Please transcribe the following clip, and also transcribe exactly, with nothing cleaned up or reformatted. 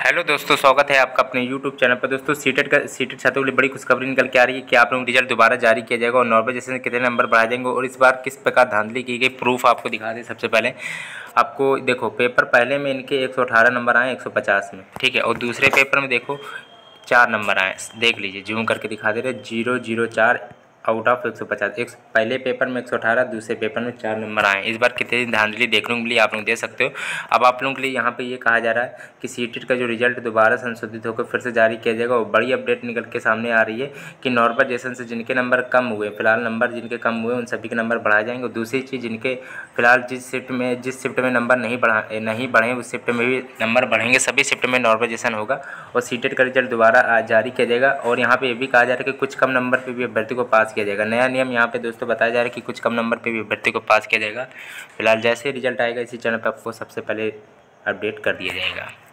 Hello दोस्तों, स्वागत है आपका अपने यूट्यूब चैनल पर। दोस्तों सीटेट का सीटेट छात्रों के लिए बड़ी खुशखबरी निकल के आ रही है कि आप लोगों को रिजल्ट दोबारा जारी किया जाएगा और नॉर्मलाइजेशन कितने नंबर बढ़ाए जाएंगे और इस बार किस प्रकार धांधली की गई, प्रूफ आपको दिखा दें। सबसे पहले आपको देखो, पेपर पहले में इनके एक सौ अठारह नंबर आए एक सौ पचास में, ठीक है। और दूसरे पेपर में देखो चार नंबर आए, देख लीजिए, जूम करके दिखा दे रहे, जीरो जीरो चार आउट ऑफ एक सौ पचास। एक पहले पेपर में एक सौ अठारह, दूसरे पेपर में चार नंबर आए। इस बार कितनी धांधली देखने को मिली आप लोग देख सकते हो। अब आप लोगों के लिए यहाँ पे ये कहा जा रहा है कि सीटेट का जो रिजल्ट दोबारा संशोधित होकर फिर से जारी किया जाएगा और बड़ी अपडेट निकल के सामने आ रही है कि नॉर्मलाइजेशन से जिनके नंबर कम हुए, फिलहाल नंबर जिनके कम हुए उन सभी के नंबर बढ़ाए जाएंगे। और दूसरी चीज़, जिनके फिलहाल जिस शिफ्ट में जिस शिफ्ट में नंबर नहीं बढ़ा नहीं बढ़े उस शिफ्ट में भी नंबर बढ़ेंगे। सभी शिफ्ट में नॉर्मलाइजेशन होगा और सीटेट का रिजल्ट दोबारा जारी किया जाएगा। और यहाँ पे ये भी कहा जा रहा है कि कुछ कम नंबर पर भी अभ्यर्थी को पास किया जाएगा। नया नियम यहाँ पे दोस्तों बताया जा रहा है कि कुछ कम नंबर पे भी अभ्यर्थी को पास किया जाएगा। फिलहाल जैसे रिजल्ट आएगा इसी चैनल पे आपको सबसे पहले अपडेट कर दिया जाएगा।